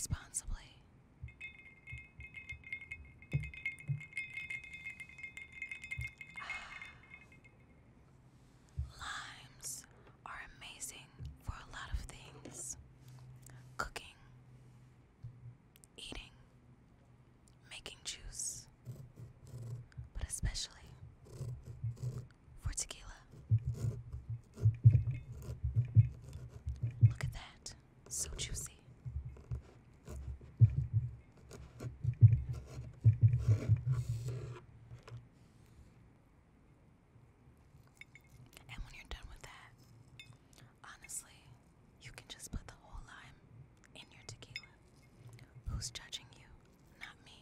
responsibly. Limes are amazing for a lot of things. Cooking, eating, making juice, but especially for tequila. Look at that, so juicy. And when you're done with that, honestly, you can just put the whole lime in your tequila. Who's judging you? Not me.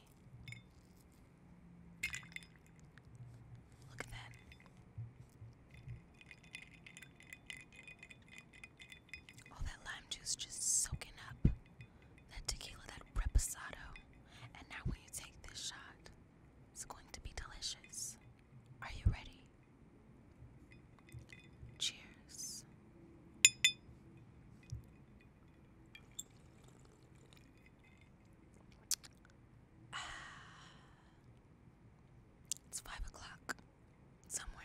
Look at that. All that lime juice just soaking up that tequila, that reposado. And now when you take this shot, it's going to be delicious. Are you ready? Cheers. It's 5 o'clock somewhere.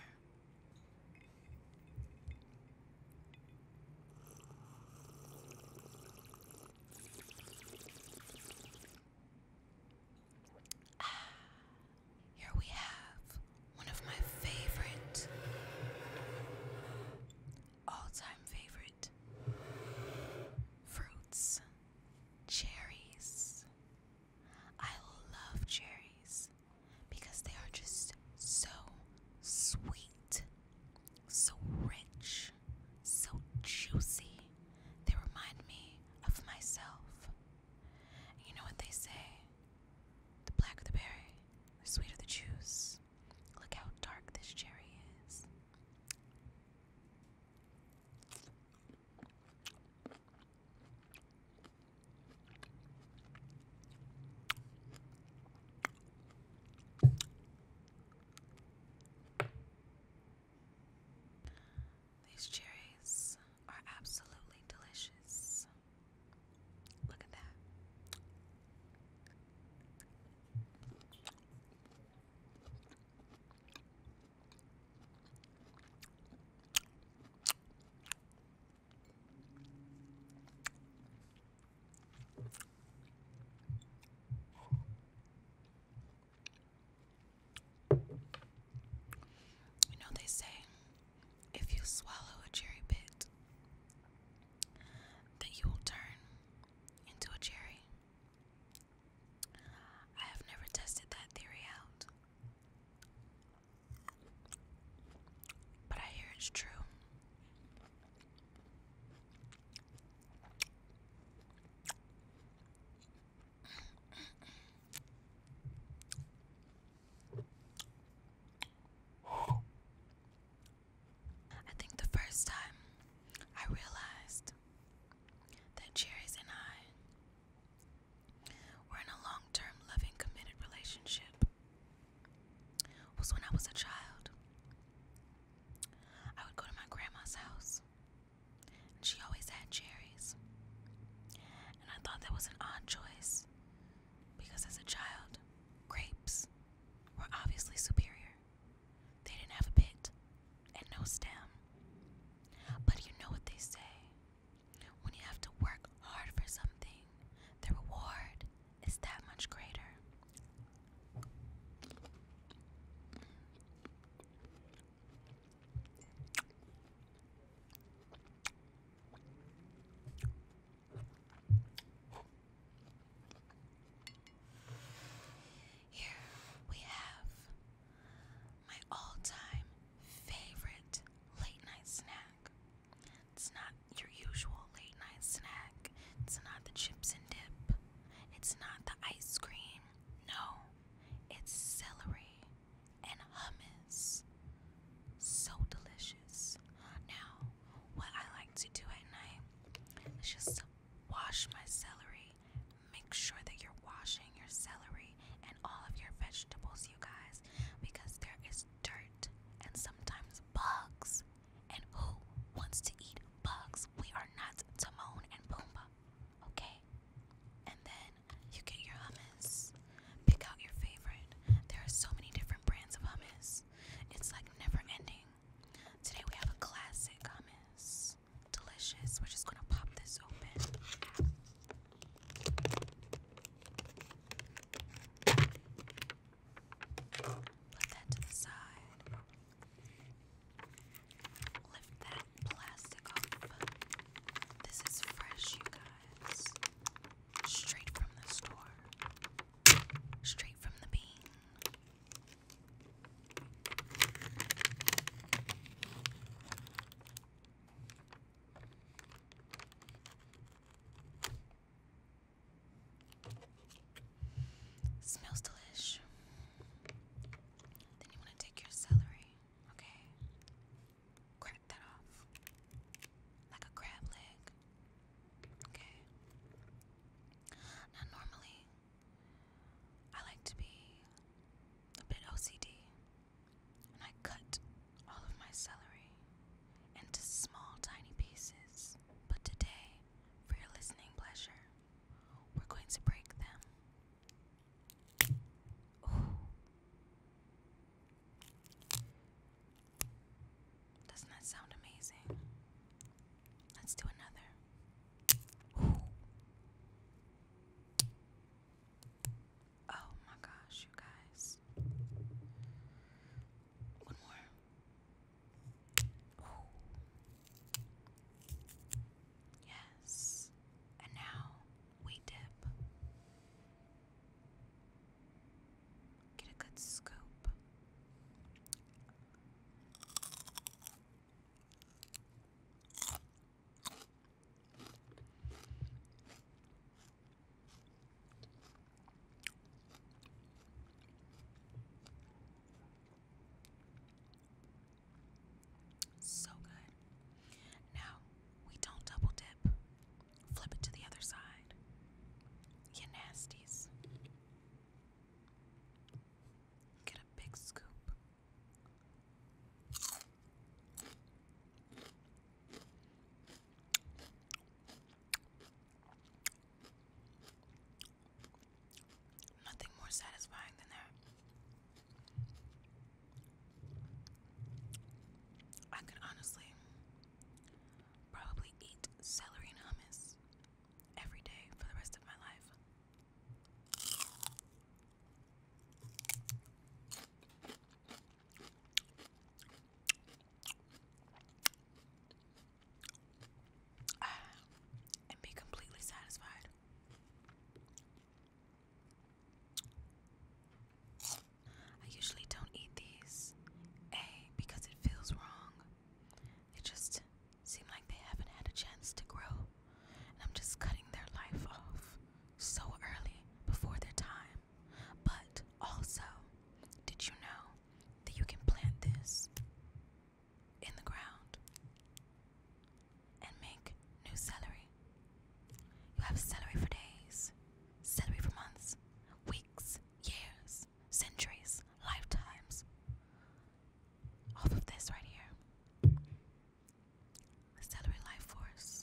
I could honestly probably eat celery and hummus every day for the rest of my life. And be completely satisfied. I usually don't eat these. A, because it feels wrong. They just seem like they haven't had a chance to grow. And I'm just cutting their life off so early before their time. But also, did you know that you can plant this in the ground and make new celery? You have celery for days, celery for months, weeks, years, centuries, lifetimes. Off of this right here. The celery life force.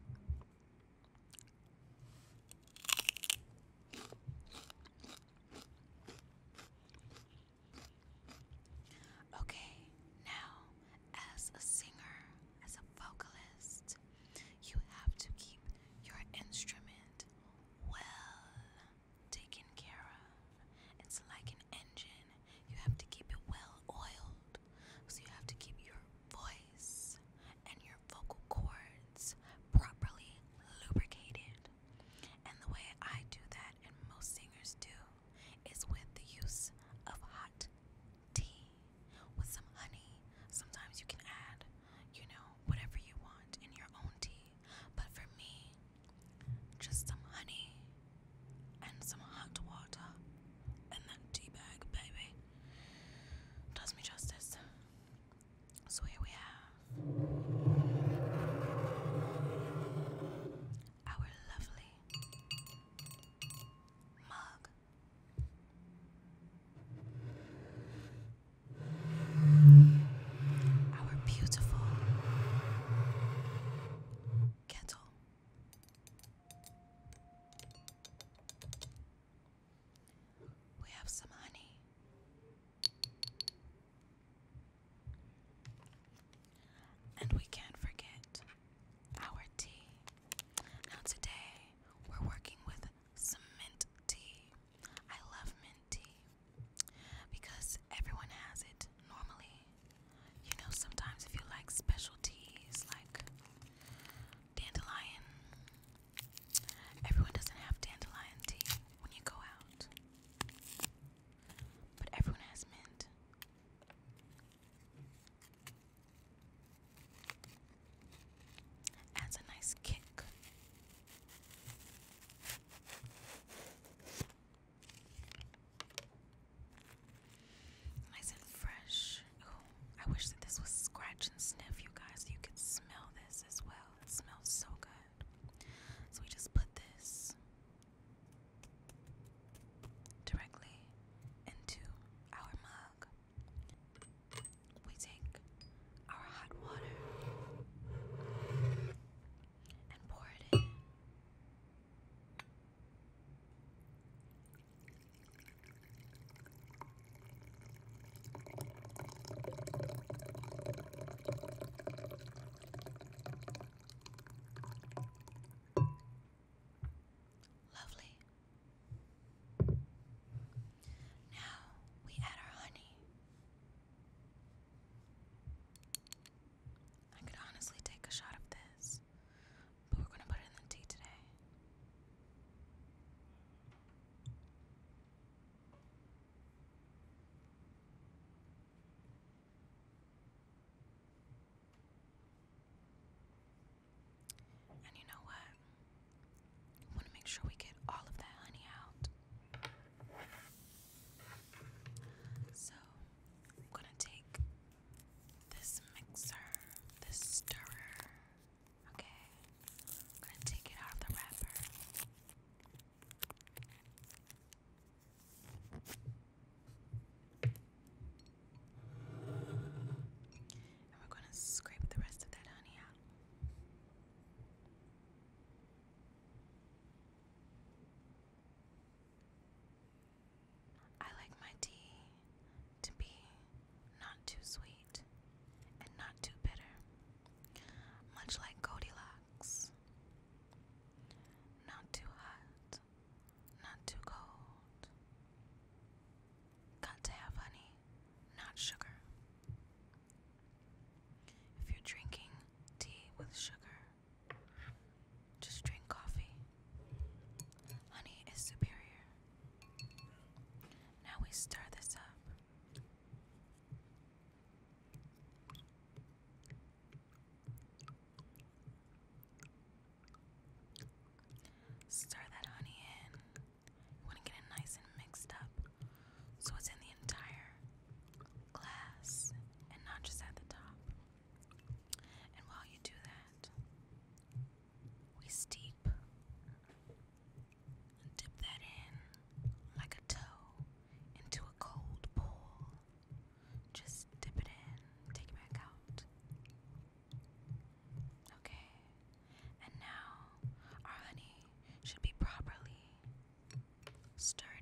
Okay, now as a singer, as a vocalist, you have to keep your instrument well taken care of. It's like an engine. You have to keep it well oiled. So you have to keep your voice and your vocal cords properly lubricated. And the way I do that, and most singers do, is with the use of hot tea with some honey. Sometimes you can add, whatever you want in your own tea. But for me, just some honey and some hot water and that tea bag, baby, does me justice. So here we have our lovely mug. Our beautiful kettle. We have some honey. And we can't forget our tea. Now today, we're working with some mint tea. I love mint tea because everyone has it normally. Sometimes if you like special teas like dandelion, everyone doesn't have dandelion tea when you go out. stir this up. Stir that honey in. You want to get it nice and mixed up so it's in the entire glass and not just at the top. And while you do that, we steep and dip that in like a toe into a cold pool. Just dip it in, take it back out. Okay, and now our honey should be properly stirred